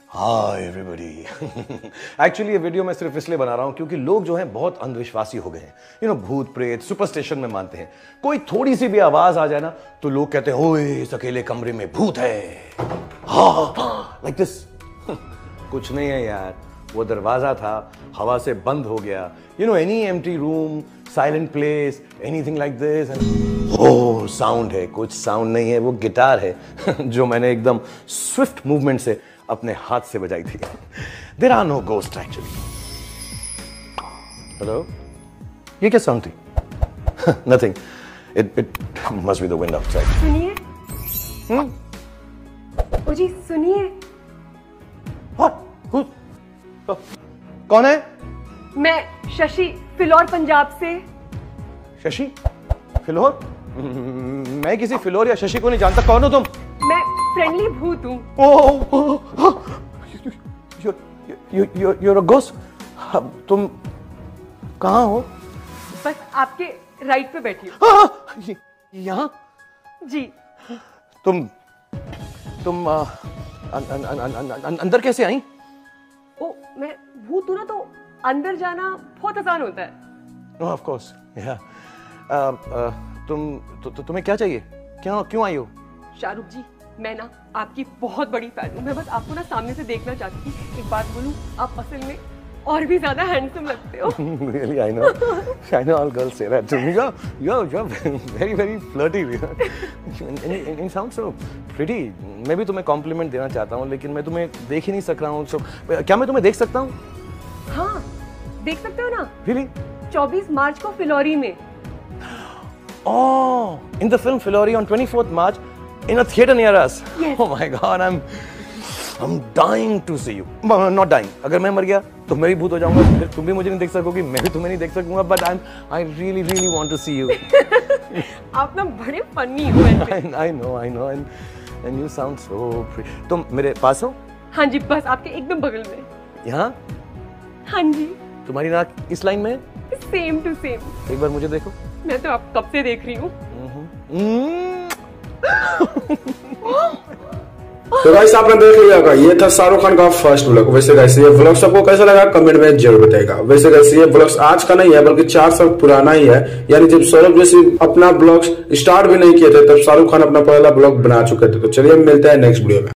हाय everybody. Actually ये video मैं सिर्फ इसलिए बना रहा हूं क्योंकि लोग जो हैं बहुत अंधविश्वासी हो गए हैं। भूत प्रेत सुपरस्टिशन में मानते हैं। कोई थोड़ी सी भी आवाज आ जाए ना तो लोग कहते हैं ओए इस अकेले कमरे में भूत है, लाइक दिस। कुछ नहीं है यार, वो दरवाजा था, हवा से बंद हो गया। Any empty room, silent place, anything like this, ओ साउंड है। कुछ साउंड नहीं है, वो गिटार है जो मैंने एकदम स्विफ्ट मूवमेंट से अपने हाथ से बजाई थी। There are no ghost actually. Hello, ये क्या साउंड थी? Nothing, it must be the wind outside. सुनिए। ओ जी सुनिए। व्हाट? कौन है? मैं शशि, फिलौर पंजाब से। शशि? फिलौर? मैं किसी फिलौर या शशि को नहीं जानता। कौन हो तुम? मैं फ्रेंडली भूत हूँ। You're a ghost? तुम कहाँ हो? बस आपके राइट पे बैठी हूँ। यहाँ? जी। तुम अंदर कैसे आई? ओ मैं भूत हूँ ना, तो अंदर जाना बहुत आसान होता है। Oh, of course, yeah. तुम्हें क्या चाहिए? क्यों आई हो? शाहरुख जी, मैं ना आपकी बहुत बड़ी फैन हूँ। मैं बस आपको ना सामने से देखना चाहती थी। एक बात बोलूं, आप असल में और भी ज्यादा हैंडसम लगते हो। Really, I know all girls say that to me. You're very very flirty. And you sound so pretty. मैं भी तुम्हें कॉम्प्लीमेंट देना चाहता हूँ, लेकिन मैं तुम्हें देख ही नहीं सक रहा हूँ। क्या मैं तुम्हें देख सकता हूँ? हाँ, देख सकते हो ना। Really? 24 मार्च को फिलौरी में। Oh, in the film Filori on 24th March. In a theater near us. Yes. Oh my God, I'm dying to see you. Not dying. अगर मैं मर गया तो मैं भी भूत हो जाऊंगा, फिर तुम भी मुझे नहीं देख सकोगी, मैं भी तुम्हें नहीं देख सकूंगा. But I really want to see you. आप ना बड़े फनी हो। I know, and you sound so pretty. तुम मेरे पास हो? हाँ जी, बस आपके एकदम बगल में। यहाँ? हाँ जी। तुम्हारी नाक इस लाइन में? Same to same. एक बार मुझे देखो। मैं तो आप कब से देख रही हूँ। तो गाइस आपने देख लिया होगा, ये था शाहरुख खान का फर्स्ट व्लॉग। वैसे गाइस ये व्लॉग सबको कैसा लगा कमेंट में जरूर बताइएगा। वैसे गाइस ये व्लॉग आज का नहीं है बल्कि 4 साल पुराना ही है। यानी जब सौरभ जैसी अपना ब्लॉग स्टार्ट भी नहीं किए थे तब शाहरुख खान अपना पहला ब्लॉग बना चुके थे। तो चलिए मिलते हैं नेक्स्ट वीडियो में।